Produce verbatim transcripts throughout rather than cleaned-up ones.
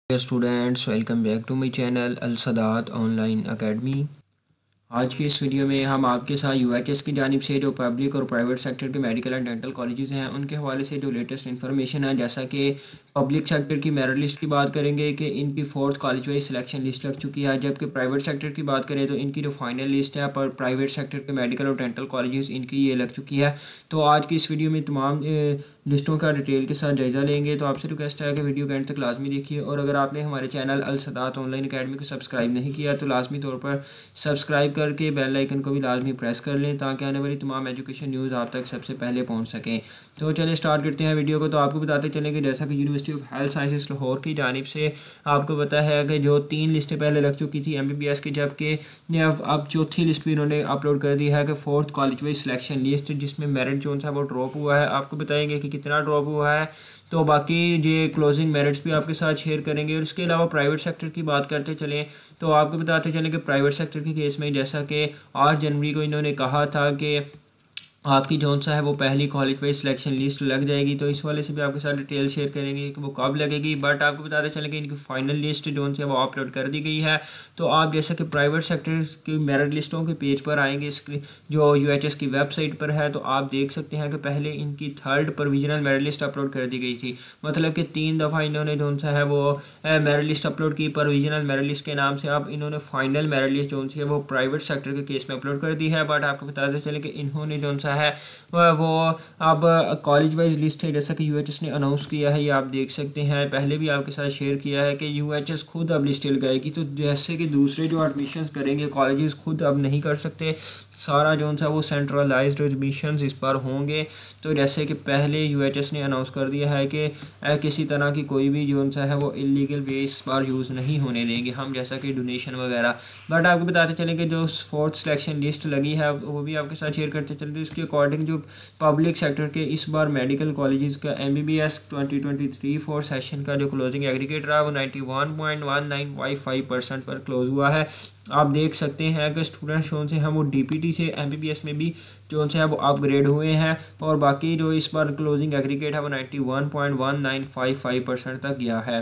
Dear students, welcome back to my channel Al Sadat Online Academy। आज की इस video में हम आपके साथ यू एच एस की जानिब से जो पब्लिक और प्राइवेट सेक्टर के मेडिकल एंड डेंटल कॉलेजेस हैं उनके हवाले से जो लेटेस्ट इन्फॉर्मेशन है, जैसा कि पब्लिक सेक्टर की मेरिट लिस्ट की बात करेंगे कि इनकी fourth college wise selection list लग चुकी है, जबकि प्राइवेट सेक्टर की बात करें तो इनकी जो फाइनल लिस्ट है पर प्राइवेट सेक्टर के मेडिकल और डेंटल कॉलेजेस इनकी ये लग चुकी है। तो आज की इस वीडियो में तमाम लिस्टों का डिटेल के साथ जायज़ा लेंगे। तो आपसे रिक्वेस्ट है कि वीडियो के एंड तक लाजमी देखिए, और अगर आपने हमारे channel Al Sadat online academy को सब्सक्राइब नहीं किया तो लाजमी तौर पर सब्सक्राइब करके बेल आइकन को भी लाजमी प्रेस कर लें ताकि आने वाली तमाम एजुकेशन न्यूज़ आप तक सबसे पहले पहुंच सकें। तो चलिए स्टार्ट करते हैं वीडियो को। तो आपको बताते चलें कि जैसा कि university of health sciences Lahore की जानिब से आपको पता है कि जो तीन लिस्टें पहले लग चुकी थी एम बी बी एस की, जबकि अब चौथी लिस्ट भी इन्होंने अपलोड कर दी है कि fourth college wise selection list, जिसमें मेरिट जो है वो ड्रॉप हुआ है। आपको बताएंगे कि कितना ड्रॉप हुआ है, तो बाकी ये क्लोजिंग मेरिट्स भी आपके साथ शेयर करेंगे। और इसके अलावा प्राइवेट सेक्टर की बात करते चलें तो आपको बताते चलें कि प्राइवेट सेक्टर के केस में जैसा कि आठ जनवरी को इन्होंने कहा था कि आपकी जौन सा है वो पहली कॉलेज वाइज सिलेक्शन लिस्ट लग जाएगी, तो इस वाले से भी आपके साथ डिटेल शेयर करेंगे कि वो कब लगेगी। बट आपको बताते चलें कि इनकी फाइनल लिस्ट जौन सी है वो अपलोड कर दी गई है। तो आप जैसा कि प्राइवेट सेक्टर की मेरिट लिस्टों के पेज पर आएंगे, जो यू एच एस की वेबसाइट पर है, तो आप देख सकते हैं कि पहले इनकी third provisional merit list upload कर दी गई थी। मतलब कि तीन दफ़ा इन्होंने जौन सा है वो मेरिट लिस्ट अपलोड की प्रोविजनल मेरिट लिस्ट के नाम से। अब इन्होंने फाइनल मेरिट लिस्ट जौन सी है वो प्राइवेट सेक्टर के केस में अपलोड कर दी है। बट आपको बताते चलें कि इन्होंने जौन सा है वो अब कॉलेज वाइज लिस्ट है, जैसा कि यूएचएस ने अनाउंस किया है, ये आप देख सकते हैं। पहले भी आपके साथ शेयर किया है कि यूएचएस खुद अब लिस्ट लगाएगी, तो जैसे कि दूसरे जो एडमिशन्स करेंगे कॉलेजेस खुद अब नहीं कर सकते, सारा जो सा वो सेंट्रलाइज्ड एडमिशन्स इस पर होंगे। तो जैसे कि पहले यूएचएस ने अनाउंस कर दिया है कि किसी तरह की कोई भी जो सा है वो इलीगल वे इस बार यूज़ नहीं होने देंगे हम, जैसा कि डोनेशन वगैरह। बट आपको बताते चलें कि जो फोर्थ सिलेक्शन लिस्ट लगी है वो भी आपके साथ शेयर करते चलते, इसके अकॉर्डिंग जो पब्लिक सेक्टर के इस बार मेडिकल कॉलेजेस का M B B S twenty twenty three four session का जो क्लोजिंग एग्रीगेट रहा वो ninety one point one nine five five percent पर क्लोज हुआ है। आप देख सकते हैं कि स्टूडेंट्स जो से हैं वो डी पी टी से एम बी बी एस में भी जो से है वो अपग्रेड हुए हैं, और बाकी जो इस बार क्लोजिंग एग्रीगेट है वो ninety one point one nine five five percent तक गया है।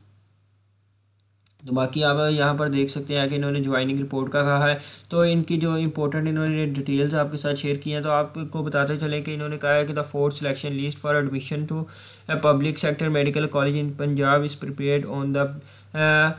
तो बाकी आप यहाँ पर देख सकते हैं कि इन्होंने ज्वाइनिंग रिपोर्ट का कहा है, तो इनकी जो इंपॉर्टेंट इन्होंने डिटेल्स आपके साथ शेयर की हैं। तो आपको बताते चलें कि इन्होंने कहा है कि the fourth selection list for admission to public sector medical college in Punjab is prepared on the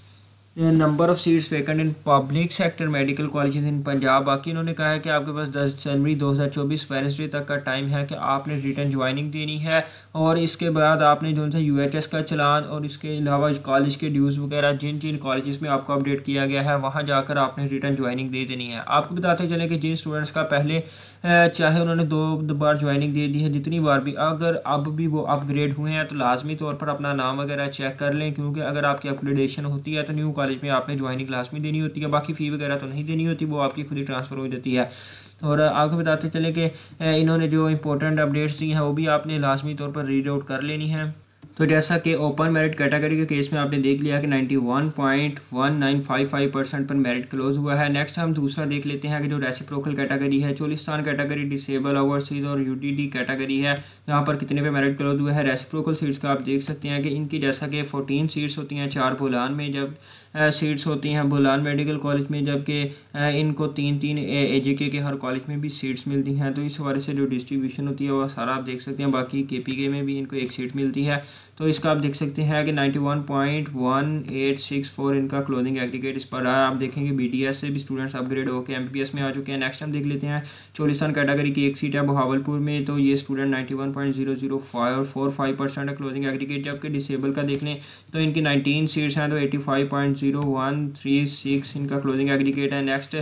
number of seats vacant in public sector medical colleges in Punjab. बाकी इन्होंने कहा है कि आपके पास दस जनवरी दो हज़ार चौबीस वेडनेसडे तक का टाइम है कि आपने रिटर्न ज्वाइनिंग देनी है, और इसके बाद आपने जो सा यू एच एस का चलान और इसके अलावा कॉलेज के ड्यूज़ वगैरह जिन जिन कॉलेजेस में आपको अपडेट किया गया है वहाँ जाकर आपने रिटर्न ज्वाइनिंग दे देनी है। आपको बताते चलें कि जिन स्टूडेंट्स का पहले चाहे उन्होंने दो बार ज्वाइनिंग दे दी है, जितनी बार भी अगर अब भी वो अपग्रेड हुए हैं तो लाजमी तौर पर अपना नाम वगैरह चेक कर लें, क्योंकि अगर आपकी अपग्रेडेशन होती है तो न्यू कॉलेज में आपने ज्वाइनिंग लाजमी देनी होती है। बाकी फ़ी वगैरह तो नहीं देनी होती, वो आपकी खुद ही ट्रांसफ़र हो जाती है। और आपको बताते चलें कि इन्होंने जो इंपॉर्टेंट अपडेट्स दी हैं वो भी आपने लाजमी तौर पर रीड आउट कर लेनी है। तो जैसा कि ओपन मेरिट कैटेगरी के केस में आपने देख लिया कि ninety one point one nine five five percent पर मेरिट क्लोज हुआ है। नेक्स्ट हम दूसरा देख लेते हैं कि जो रेसिप्रोकल कैटेगरी है, चोलिस्तान कैटेगरी, डिसेबल, ओवरसीज और यूटीडी कैटेगरी है, यहाँ पर कितने पे मेरिट क्लोज हुआ है। रेसिप्रोकल सीट्स का आप देख सकते हैं कि इनकी जैसा कि फोर्टीन सीट्स होती हैं, चार बोलान में जब सीट्स होती हैं बोलान मेडिकल कॉलेज में, जबकि इनको तीन तीन ए जे के के हर कॉलेज में भी सीट्स मिलती हैं। तो इस हवाले से जो डिस्ट्रीब्यूशन होती है वो सारा आप देख सकते हैं। बाकी के पी के में भी इनको एक सीट मिलती है, तो इसका आप देख सकते हैं कि ninety one point one eight six four इनका क्लोजिंग एग्रीगेट इस पर रहा। आप देखेंगे बी डी एस से भी स्टूडेंट्स अपग्रेड होकर एम बी बी एस में आ चुके हैं। नेक्स्ट हम देख लेते हैं चोलिस्तान कैटेगरी की एक सीट है बहावलपुर में, तो ये student ninety one point zero zero five four five percent है क्लोजिंग एग्रीगेट। जबकि डिसेबल का देख लें तो इनकी नाइनटीन सीट्स हैं, तो eighty five point zero one three six इनका क्लोजिंग एग्रीगेट है। नेक्स्ट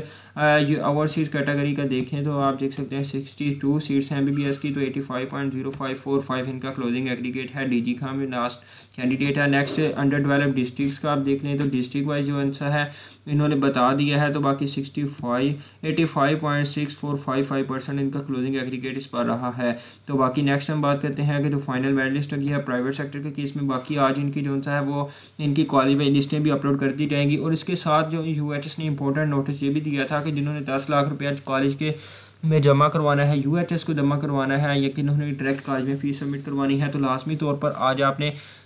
ओवरसीज कैटेगरी का देखें तो आप देख सकते हैं सिक्सटी टू सीट्स हैं एम बी बी एस की, तो eighty five point zero five four five इनका क्लोजिंग एग्रीगेट है। डी जी खां में लास्ट कैंडिडेट है। नेक्स्ट अंडर डेवलप डिस्ट्रिक्ट्स का आप देख लें तो डिस्ट्रिक्ट वाइज जो आंसर है इन्होंने बता दिया है, तो बाकी sixty five eighty five point six four five five percent इनका क्लोजिंग एग्रीगेट इस पर रहा है। तो बाकी नेक्स्ट हम बात करते हैं कि जो फाइनल मेरिट लिस्ट लगी है प्राइवेट सेक्टर के केस में, बाकी आज इनकी जो सा है वो इनकी कॉलेज वाइज लिस्टें भी अपलोड कर दी जाएंगी। और इसके साथ जो यू एच एस ने इंपॉर्टेंट नोटिस ये भी दिया था कि जिन्होंने दस लाख रुपया कॉलेज के में जमा करवाना है, यू एच एस को जमा करवाना है, या कि उन्होंने डायरेक्ट कॉलेज में फ़ीस सबमिट करवानी है, तो लाजमी तौर पर आज आपने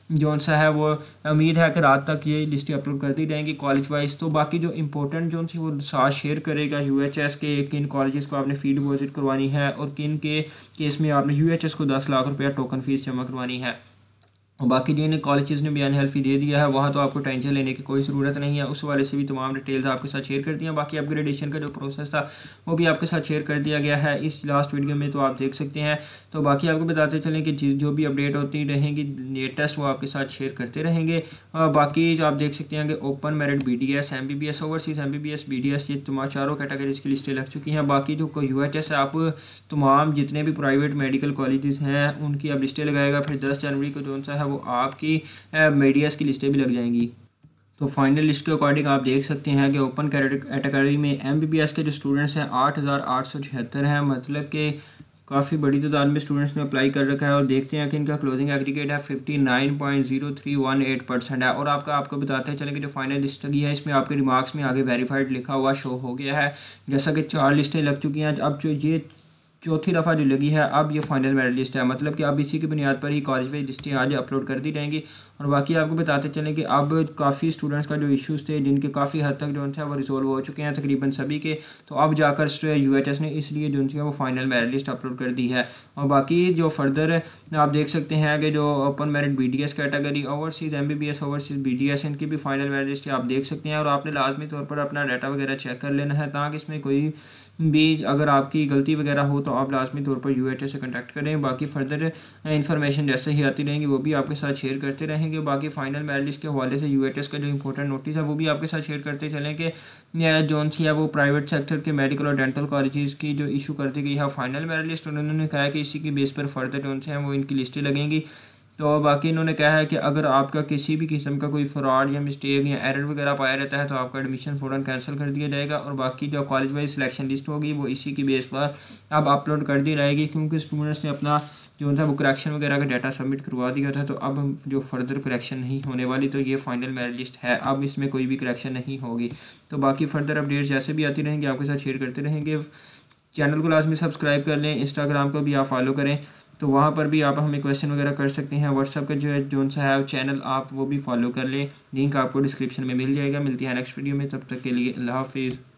जो सा है वो उम्मीद है कि रात तक ये लिस्टें अपलोड करती रहेंगी कॉलेज वाइज। तो बाकी जो इंपॉर्टेंट जो सी वो साथ शेयर करेगा यूएचएस के किन कॉलेजेस को आपने फ़ी डिपॉजिट करवानी है और किन के केस में आपने यूएचएस को दस लाख रुपया टोकन फीस जमा करवानी है। और बाकी जिन कॉलेजेस ने भी अनहेल्प फी दे दिया है वहाँ तो आपको टेंशन लेने की कोई ज़रूरत नहीं है, उस वाले से भी तमाम डिटेल्स आपके साथ शेयर कर दी हैं। बाकी अपग्रेडेशन का जो प्रोसेस था वो भी आपके साथ शेयर कर दिया गया है इस लास्ट वीडियो में, तो आप देख सकते हैं। तो बाकी आपको बताते चलें कि जो भी अपडेट होती रहेंगी लेटेस्ट वो आपके साथ शेयर करते रहेंगे। और बाकी जो आप देख सकते हैं कि open merit B D S M B B S overseas M B B S B D S ये तमाम चारों कैटेगरीज की लिस्टें लग चुकी हैं। बाकी जो यू एच एस आप तमाम जितने भी प्राइवेट मेडिकल कॉलेजेस हैं उनकी अब लिस्टें लगाएगा। फिर दस जनवरी को जो सा है वो आपकी मीडियास की लिस्टें भी लग जाएंगी। तो फाइनल लिस्ट के अकॉर्डिंग आप देख सकते हैं कि ओपन कैटेगरी में एम बी बी एस के जो स्टूडेंट्स हैं आठ हज़ार आठ सौ छिहत्तर हैं, मतलब कि काफ़ी बड़ी तादाद में स्टूडेंट्स ने अप्लाई कर रखा है। और देखते हैं कि इनका क्लोजिंग एग्रीगेट है fifty nine point zero three one eight percent है। और आपका आपको बताते चलें कि जो फाइनल लिस्ट लगी है इसमें आपके रिमार्क्स में आगे वेरीफाइड लिखा हुआ शो हो गया है। जैसा कि चार लिस्टें लग चुकी हैं, अब जो ये चौथी दफ़ा जो लगी है अब ये फाइनल मेरिट लिस्ट है, मतलब कि अब इसी की बुनियाद पर ही कॉलेज वाइज लिस्टें आज अपलोड कर दी जाएंगी। और बाकी आपको बताते चलें कि अब काफ़ी स्टूडेंट्स का जो इश्यूज़ थे जिनके काफ़ी हद तक जो है वो रिजोल्व हो चुके हैं तकरीबन सभी के, तो अब जाकर यूएचएस ने इसलिए जो है वो फाइनल मेरिट लिस्ट अपलोड कर दी है। और बाकी जो फर्दर आप देख सकते हैं कि जो open merit B D S category overseas M B B S overseas B D S इनकी भी फाइनल मेरिट लिस्ट आप देख सकते हैं। और आपने लाजमी तौर पर अपना डाटा वगैरह चेक कर लेना है ताकि इसमें कोई भी अगर आपकी गलती वगैरह हो तो आप लाजमी तौर पर यूएचएस से कांटेक्ट करें। बाकी फर्दर इन्फॉर्मेशन जैसे ही आती रहेंगी वो भी आपके साथ शेयर करते रहेंगे। बाकी फाइनल मेरिट लिस्ट के हवाले से यूएचएस का जो इंपॉर्टेंट नोटिस है वो भी आपके साथ शेयर करते चलें कि जोन सी है वो प्राइवेट सेक्टर के मेडिकल और डेंटल कॉलेजेस की जो इशू कर दी गई है फाइनल मेरिट लिस्ट, उन्होंने कहा कि इसी की बेस पर फर्दर जोन से हैं वो इनकी लिस्टें लगेंगी। तो बाकी इन्होंने कहा है कि अगर आपका किसी भी किस्म का कोई फ्रॉड या मिस्टेक या एरर वगैरह पाया रहता है तो आपका एडमिशन फ़ौरन कैंसिल कर दिया जाएगा। और बाकी जो कॉलेज वाइज सिलेक्शन लिस्ट होगी वो इसी की बेस पर अब अपलोड कर दी जाएगी, क्योंकि स्टूडेंट्स ने अपना जो था वो करेक्शन वगैरह का डाटा सबमिट करवा दिया था। तो अब जो फर्दर करेक्शन नहीं होने वाली, तो ये फाइनल मेरिट लिस्ट है, अब इसमें कोई भी करेक्शन नहीं होगी। तो बाकी फर्दर अपडेट जैसे भी आती रहेंगी आपके साथ शेयर करते रहेंगे। चैनल को लाजमी सब्सक्राइब कर लें, इंस्टाग्राम को भी आप फॉलो करें, तो वहाँ पर भी आप हमें क्वेश्चन वगैरह कर सकते हैं। व्हाट्सअप का जो है जो सा है चैनल आप वो भी फॉलो कर लें, लिंक आपको डिस्क्रिप्शन में मिल जाएगा। मिलती है नेक्स्ट वीडियो में, तब तक के लिए अल्लाह हाफिज़।